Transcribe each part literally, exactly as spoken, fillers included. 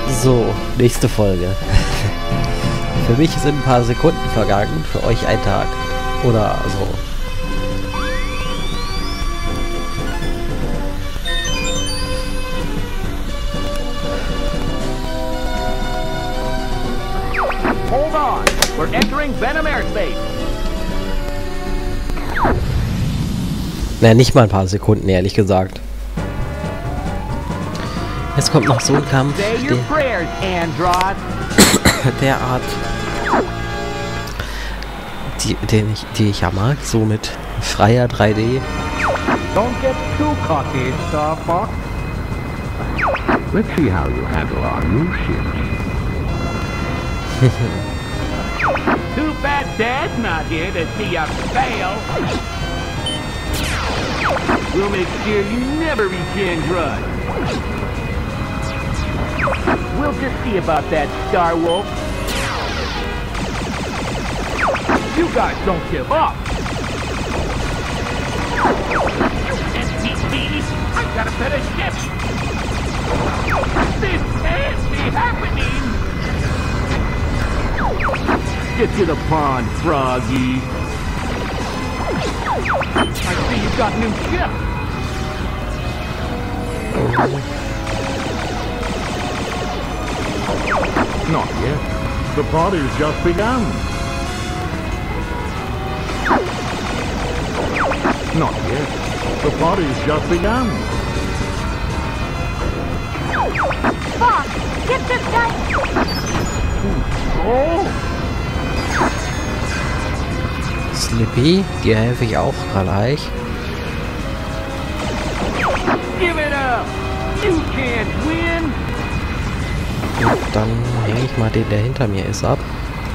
So, nächste Folge. Für mich sind ein paar Sekunden vergangen, für euch ein Tag. Oder so. Hold on, we're entering Venom Airspace. Naja, nicht mal ein paar Sekunden, ehrlich gesagt. Jetzt kommt noch so ein Kampf, Say your prayers, Android. der Art, die, den ich, die ich ja mag, so mit freier drei D. Don't get too cocky, Star Fox. Let's see how you handle our new ships. Too bad Dad's not here to see you fail. We'll make sure you never reach Android. We'll just see about that, Star Wolf. You guys don't give up. You can't beat me. I got a better ship. This can't be happening. Get to the pond, Froggy. I see you've got a new ship. Not yet. The party's just begun. Not yet. The party's just begun. Fox, get this guy! Oh! Slippy, dir helfe ich auch gleich. Give it up! You can't win! Und dann hänge ich mal den, der hinter mir ist, ab.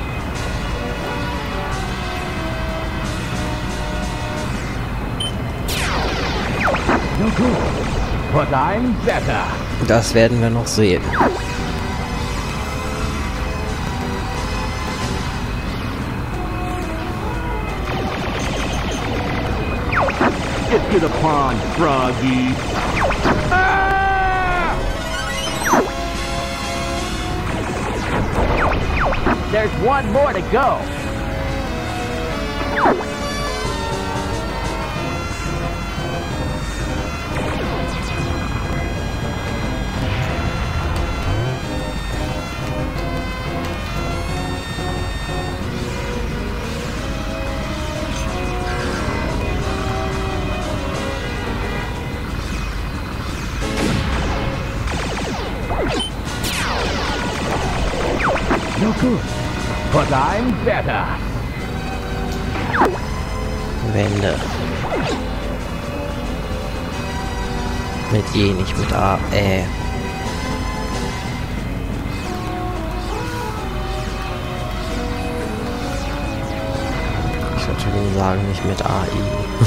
But I'm better. Das werden wir noch sehen. Get to the pond, Froggy. Ah! There's one more to go. No good, but I'm better. Wände. Mit E, nicht mit A. Äh. Ich würde schon sagen, nicht mit A I.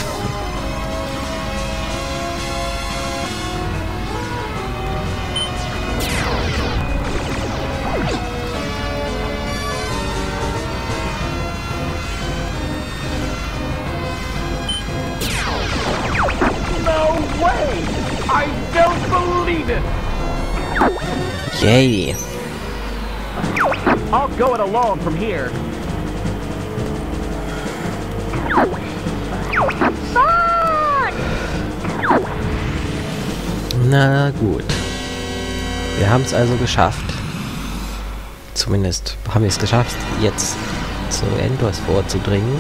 I don't believe it! Yay! I'll go it alone from here. Na gut. Wir haben es also geschafft. Zumindest haben wir es geschafft, jetzt zu Endors vorzudringen.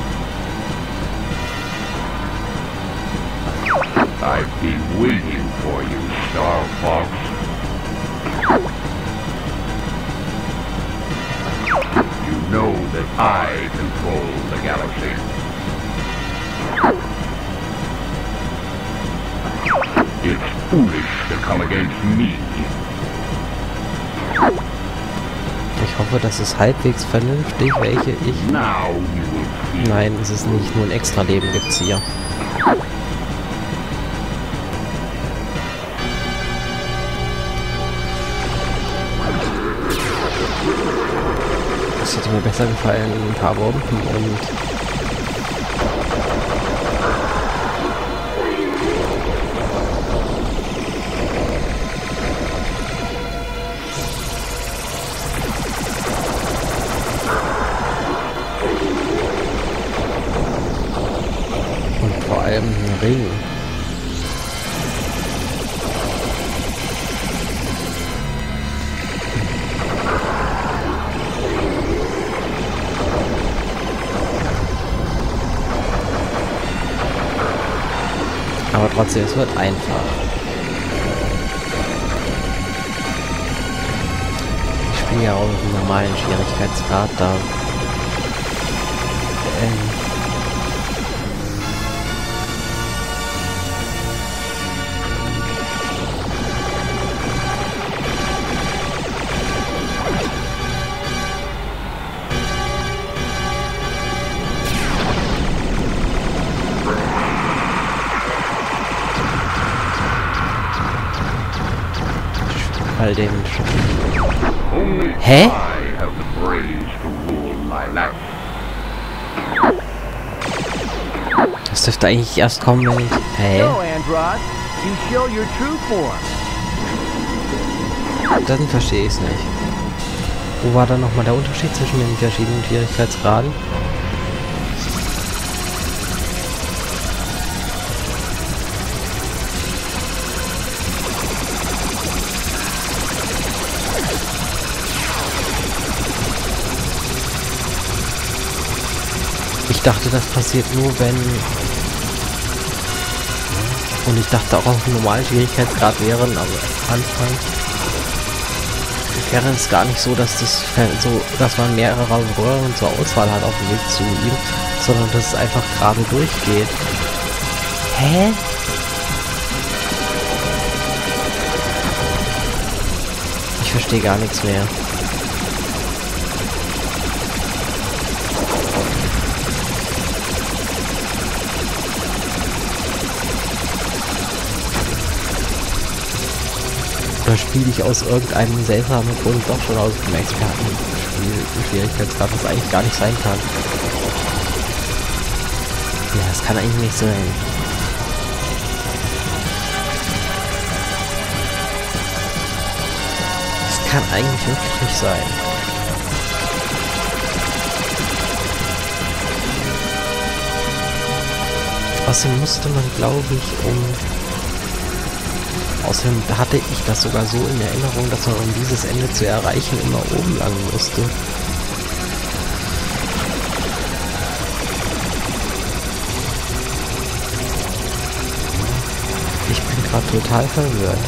I've been waiting for you, Star Fox. You know that I control the galaxy. It's foolish to come against me. Ich hoffe, das ist halbwegs vernünftig, welche ich... Now you will see. Nein, es ist nicht. Nur ein Extra-Leben gibt's hier. Das hätte mir besser gefallen, ein paar Bomben und... kriegen. Aber trotzdem, es wird einfach. Ich spiele ja auch auf einem normalen Schwierigkeitsgrad, da ähm, all den Only Hä? I have the brains to rule Lilac. Das dürfte eigentlich erst kommen, wenn ich... Hä? So, Android, you show your true form. Dann verstehe ich es nicht. Wo war dann nochmal der Unterschied zwischen den verschiedenen Schwierigkeitsgraden? Ich dachte, das passiert nur, wenn... Und ich dachte auch auf einem normalen Schwierigkeitsgrad wären, aber am Anfang wäre es gar nicht so, dass das so, dass man mehrere Röhren zur Auswahl hat auf dem Weg zu ihm, sondern dass es einfach gerade durchgeht. Hä? Ich verstehe gar nichts mehr. Oder spiele ich aus irgendeinem seltsamen Grund doch schon aus dem Experten-Schwierigkeitsgrad, was eigentlich gar nicht sein kann. Ja, das kann eigentlich nicht sein. Das kann eigentlich wirklich nicht sein. Außerdem musste man, glaube ich, um... Außerdem hatte ich das sogar so in Erinnerung, dass man, um dieses Ende zu erreichen, immer oben lang musste. Ich bin gerade total verwirrt.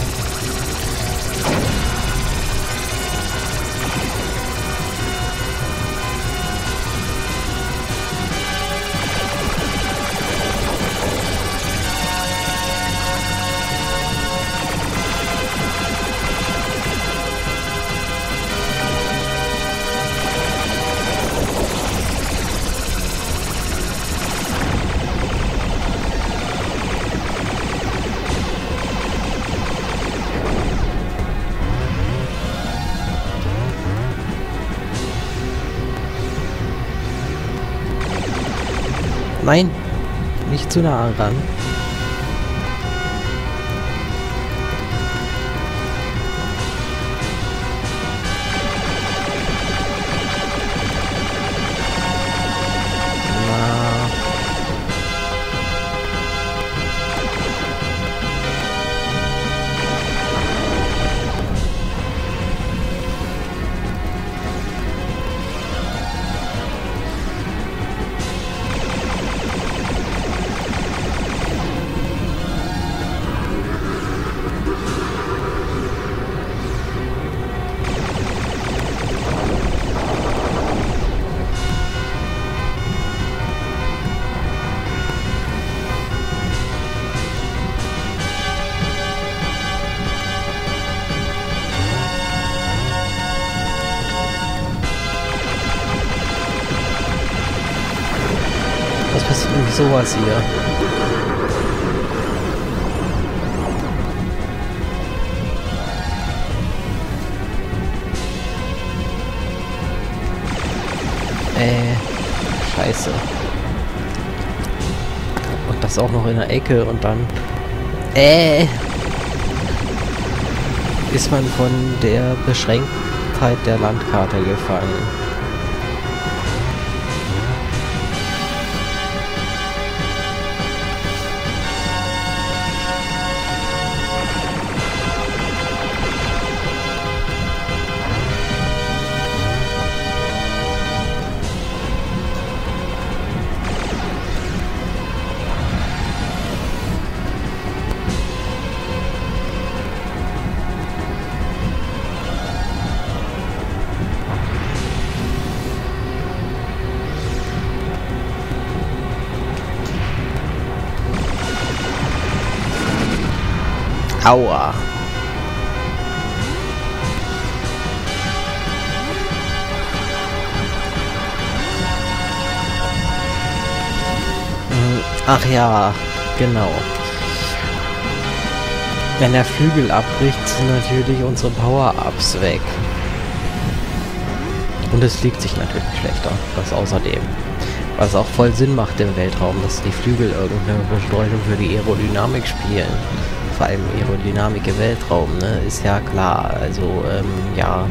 Nein, nicht zu nah ran. Was passiert irgendwie sowas hier? Äh, scheiße. Und das auch noch in der Ecke und dann... Äh, ist man von der Beschränktheit der Landkarte gefangen. Aua. Ach ja, genau. Wenn der Flügel abbricht, sind natürlich unsere Power-Ups weg. Und es fliegt sich natürlich schlechter. Das außerdem. Was auch voll Sinn macht im Weltraum, dass die Flügel irgendeine Bedeutung für die Aerodynamik spielen. Vor allem Aerodynamik im Weltraum, ne? Ist ja klar. Also, ähm, ja.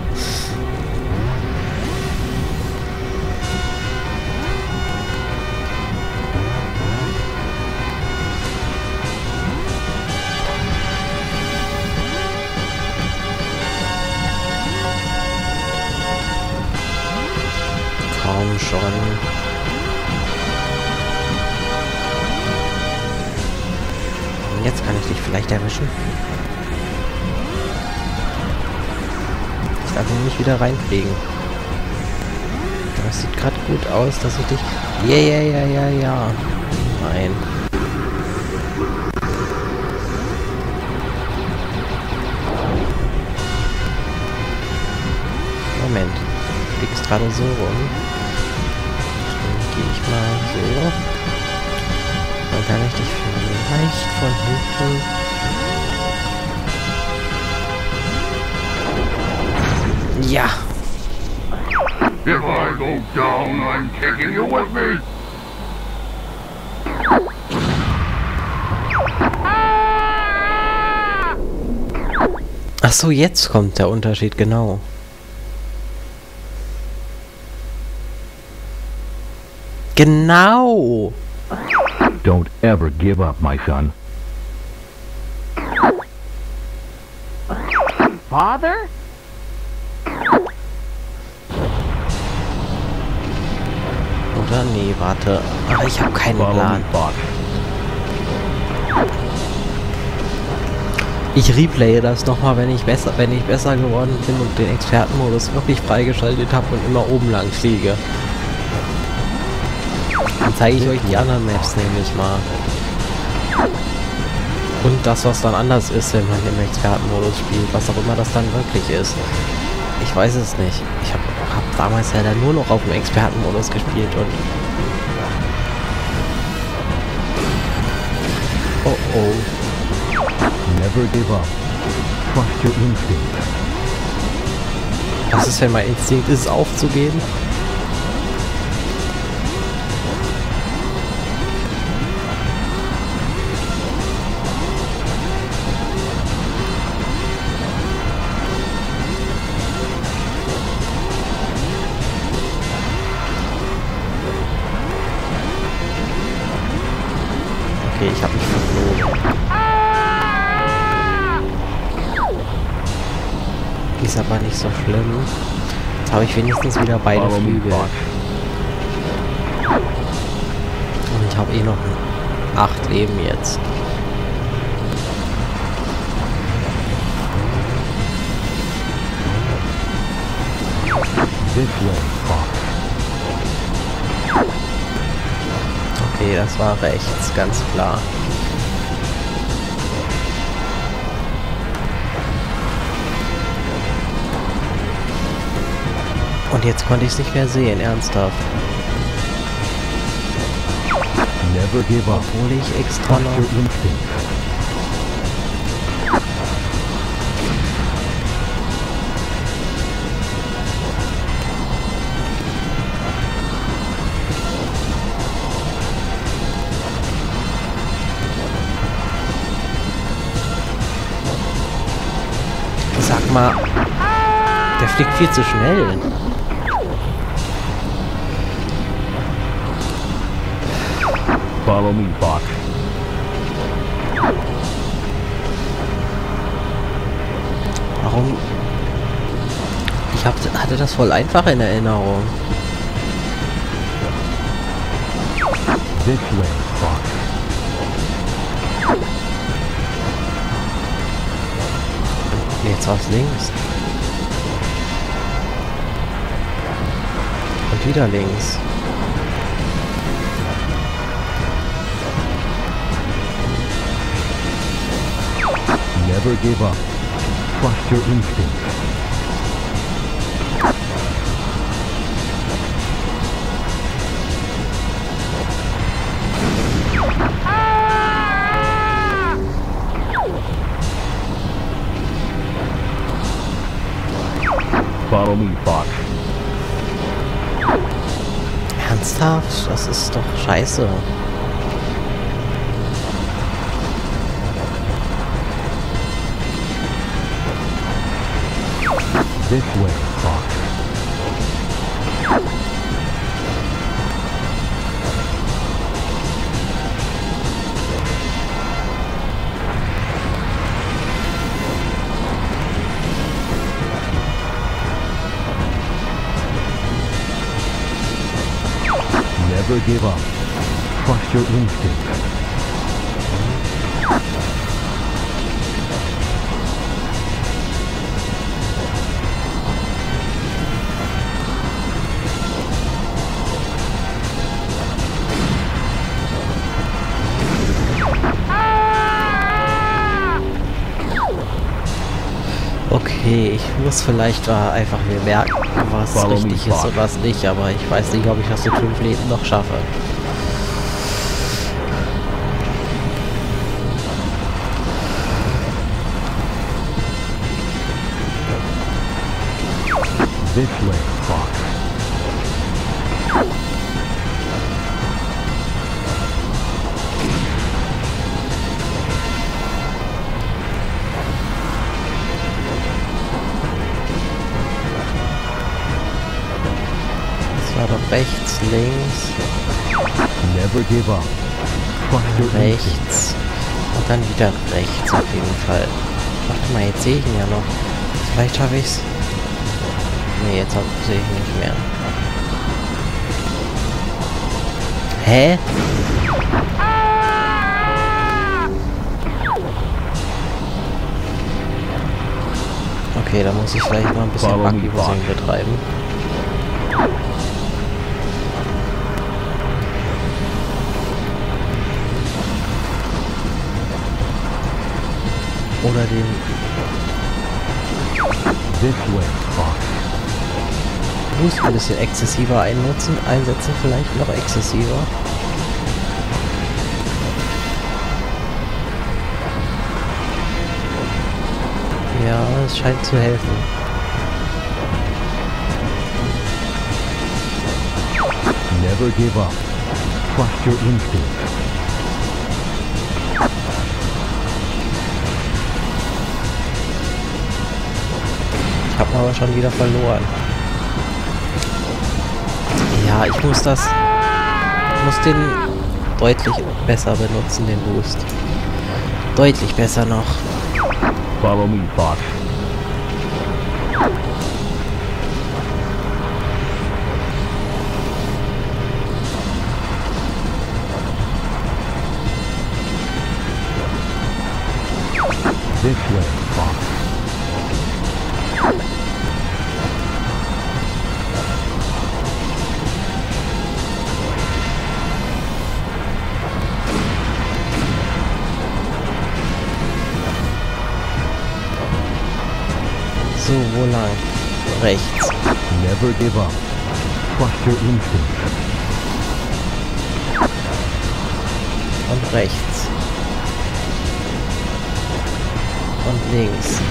Komm schon. Jetzt kann ich dich vielleicht erwischen. Ich darf ihn nicht wieder reinkriegen. Das sieht gerade gut aus, dass ich dich... Ja, ja, ja, ja, ja. Nein. Moment. Du fliegst gerade so rum. Dann gehe ich mal so. Dann kann ich dich vielleicht von hinten... Ja! If I go down, I'm taking you with me. Ach so, jetzt kommt der Unterschied, genau. Genau! Don't ever give up, my son. Father? Oder? Nee, warte. Ach, ich habe keinen Follow Plan. me, Fox. Ich replaye das nochmal, wenn ich besser, wenn ich besser geworden bin und den Expertenmodus wirklich freigeschaltet habe und immer oben lang fliege. Dann zeige ich euch die anderen Maps nämlich mal. Und das, was dann anders ist, wenn man im Expertenmodus spielt, was auch immer das dann wirklich ist. Ich weiß es nicht. Ich habe hab damals ja dann nur noch auf dem Expertenmodus gespielt und... Oh oh. Never give up. Trust your instinct. Was ist, wenn mein Instinkt ist, aufzugeben? Okay, ich habe mich verflogen. Ist aber nicht so schlimm. Jetzt habe ich wenigstens wieder beide Flügel. Und ich habe eh noch acht Leben jetzt. This way, Fox. Okay, das war rechts, ganz klar. Und jetzt konnte ich es nicht mehr sehen, ernsthaft. Never give up. Obwohl ich extra Trust noch... your instinct. Sag mal, der fliegt viel zu schnell. Follow me, Fox. Warum? Ich hab, hatte das voll einfach in Erinnerung. This way, Fox. Jetzt war's links. Und wieder links. Never give up. Trust your instincts. Follow me, Fox. Ernsthaft? Das ist doch scheiße. This way, Fox. Never give up. Trust your instincts. Okay, ich muss vielleicht da einfach mir merken, was Follow me, richtig ist Fox. und was nicht, aber ich weiß nicht, ob ich das in fünf Leben noch schaffe. This way, Fox. Das war doch rechts, links, Never give up. Trust your instincts. rechts und dann wieder rechts auf jeden Fall. Warte mal, jetzt sehe ich ihn ja noch. Vielleicht schaffe ich's. Nee, jetzt hab- sehe ich ihn nicht mehr. Hä? Okay, da muss ich vielleicht mal ein bisschen Follow me, Bug-Übersehen Fox. betreiben. Oder den This way, Fox. Boost ein bisschen exzessiver einnutzen, einsetzen, vielleicht noch exzessiver. Ja, es scheint zu helfen. Never give up. Trust your instincts. Ich habe aber schon wieder verloren. Ja, ich muss das... Ich muss den deutlich besser benutzen, den Boost. Deutlich besser noch. Follow me, Fox. This way, Fox. So, wo lang? Rechts. Never give up. Trust your instincts. Und rechts. Und links.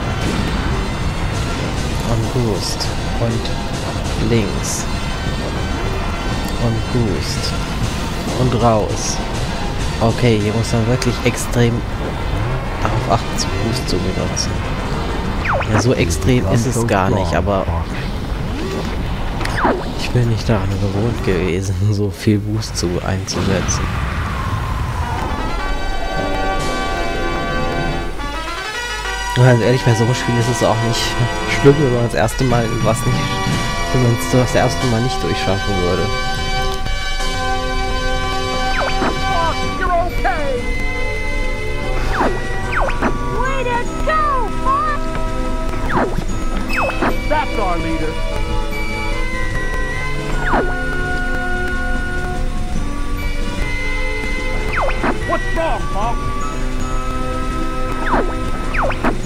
Und Boost. Und links. Und Boost. Und raus. Okay, hier muss man wirklich extrem darauf achten, zu Boost zu benutzen. Ja, so extrem ist es gar nicht, aber ich bin nicht daran gewohnt gewesen, so viel Boost zu einzusetzen. Und ganz ehrlich, bei so einem Spiel ist es auch nicht schlimm, wenn man das erste Mal was nicht, wenn man es das erste Mal nicht durchschaffen würde. Fox, you're okay! Way to go, Fox! That's our leader. What's wrong, Fox?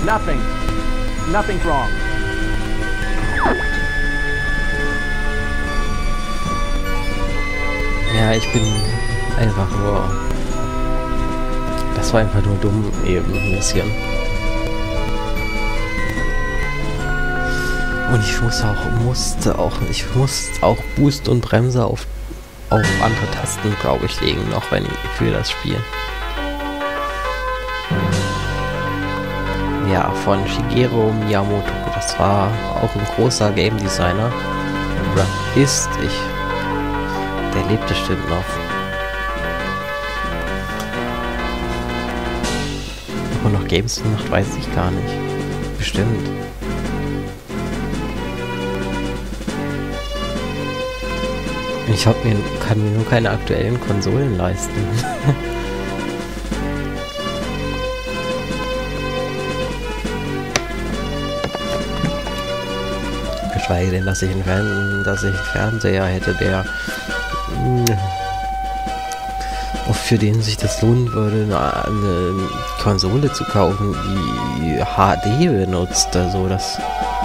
Nothing. Nothing's wrong. Ja, ich bin einfach nur... Das war einfach nur dumm eben ein bisschen. Und ich muss auch, musste auch, ich musste auch Boost und Bremse auf, auf andere Tasten, glaube ich, legen, noch wenn ich für das Spiel. Ja, von Shigeru Miyamoto. Das war auch ein großer Game Designer. Oder ist ich. Der lebt bestimmt noch. Ob er noch Games macht, weiß ich gar nicht. Bestimmt. Ich hab mir, kann mir nur keine aktuellen Konsolen leisten. Geschweige denn, dass ich einen, Fern dass ich einen Fernseher hätte, der mh, für den sich das lohnen würde, eine, eine Konsole zu kaufen, die H D benutzt. Also das...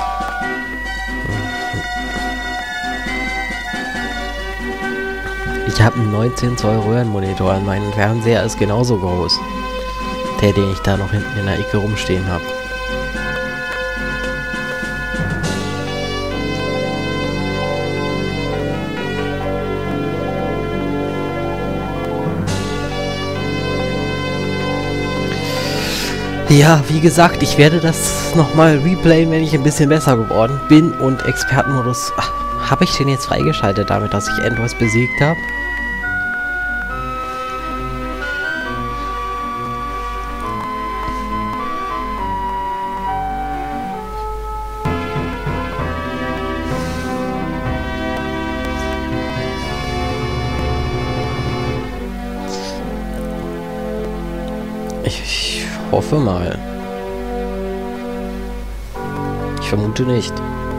Ich habe einen neunzehn Zoll Röhrenmonitor und mein Fernseher ist genauso groß. Der, den ich da noch hinten in der Ecke rumstehen habe. Ja, wie gesagt, ich werde das nochmal replayen, wenn ich ein bisschen besser geworden bin. Und Expertenmodus, habe ich den jetzt freigeschaltet damit, dass ich Endboss besiegt habe? Ich hoffe mal. Ich vermute nicht.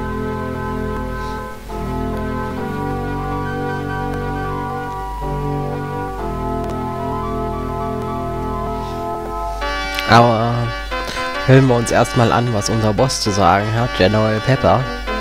Aber hören wir uns erstmal an, was unser Boss zu sagen hat, General Pepper.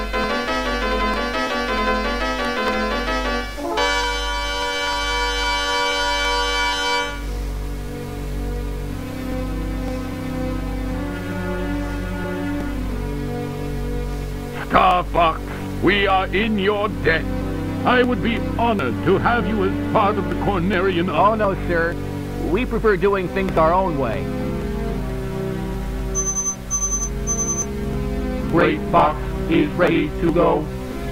Star Fox, we are in your debt. I would be honored to have you as part of the Cornerian Oh, army. no, sir. We prefer doing things our own way. Great Fox is ready to go.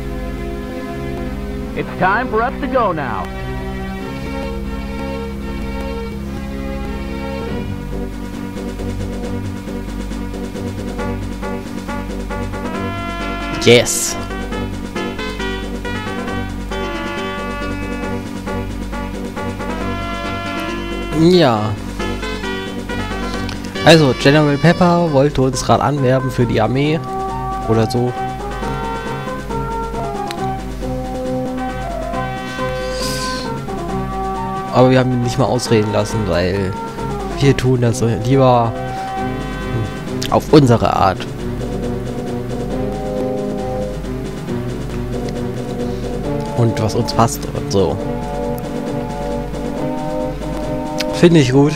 It's time for us to go now. Yes. Ja. Also, General Pepper wollte uns gerade anwerben für die Armee. Oder so. Aber wir haben ihn nicht mal ausreden lassen, weil wir tun das lieber auf unsere Art. Und was uns passt und so. Finde ich gut.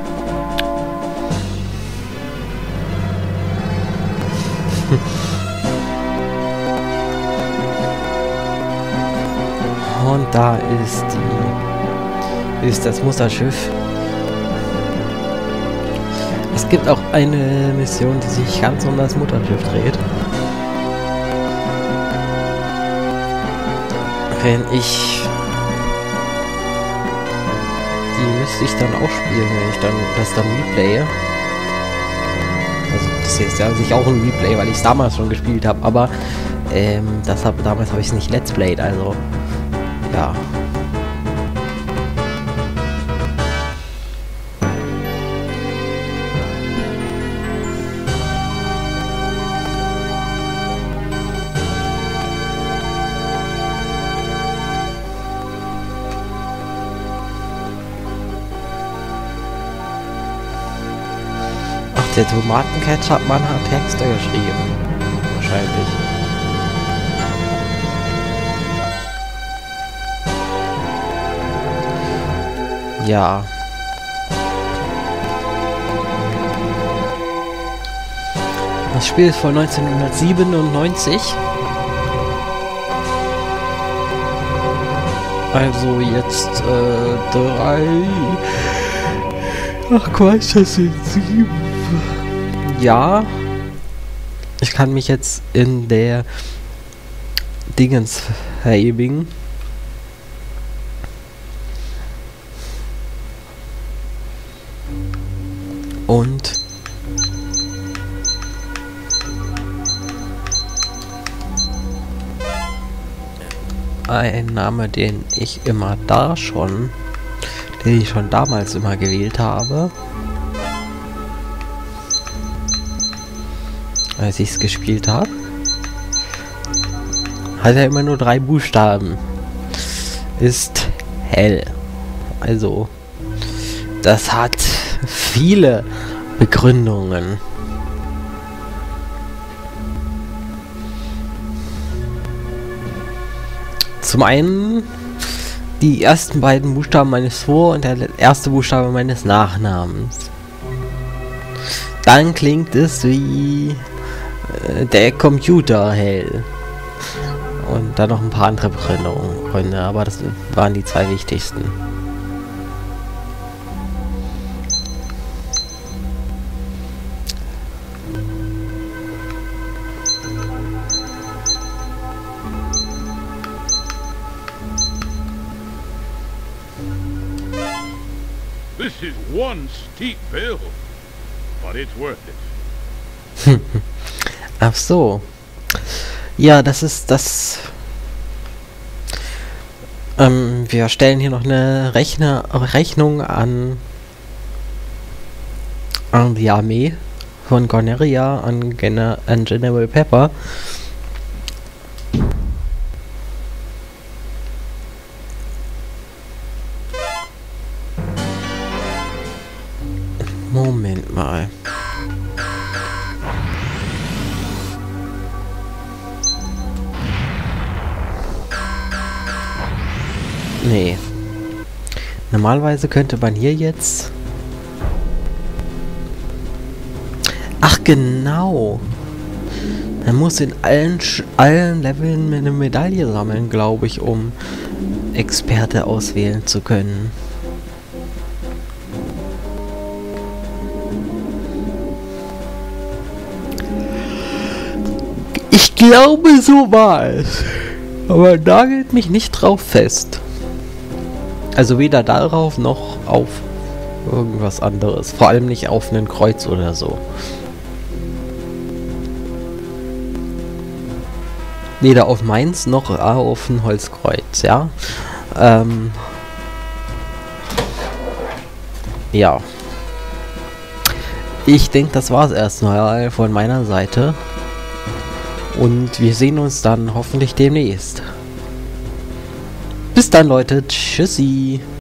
Und da ist die ist das Mutterschiff. Es gibt auch eine Mission, die sich ganz um das Mutterschiff dreht. Wenn ich... Die müsste ich dann auch spielen, wenn ich dann das dann replaye. Also das ist ja sich auch ein Replay, weil ich es damals schon gespielt habe, aber ähm, das hab, damals habe ich es nicht Let's Played, also ja. Der Tomatenketchup-Mann hat Texte geschrieben. Wahrscheinlich. Ja. Das Spiel ist von neunzehnhundertsiebenundneunzig. Also jetzt äh, drei... Ach Quatsch, das sind sieben. Ja. Ich kann mich jetzt in der Dingens verewigen. Und ein Name, den ich immer da schon, den ich schon damals immer gewählt habe, als ich es gespielt habe, hat er immer nur drei Buchstaben. Ist hell. Also, das hat viele Begründungen. Zum einen die ersten beiden Buchstaben meines Vor- und der erste Buchstabe meines Nachnamens. Dann klingt es wie äh, der Computer hell. Und dann noch ein paar andere Begründungen, aber das waren die zwei wichtigsten. This is one steep hill, but it's worth it. Ach so. Ja, das ist das... Ähm, wir stellen hier noch eine Rechner Rechnung an, an die Armee von Corneria, an, Gen an General Pepper. Moment mal. Nee. Normalerweise könnte man hier jetzt... Ach genau. Man muss in allen, Sch allen Leveln eine Medaille sammeln, glaube ich, um Experte auswählen zu können. Ich glaube, so war es. Aber nagelt mich nicht drauf fest. Also weder darauf noch auf irgendwas anderes. Vor allem nicht auf einen Kreuz oder so. Weder auf meins noch auf ein Holzkreuz, ja. Ähm. Ja. Ich denke, das war es erstmal von meiner Seite. Und wir sehen uns dann hoffentlich demnächst. Bis dann, Leute. Tschüssi.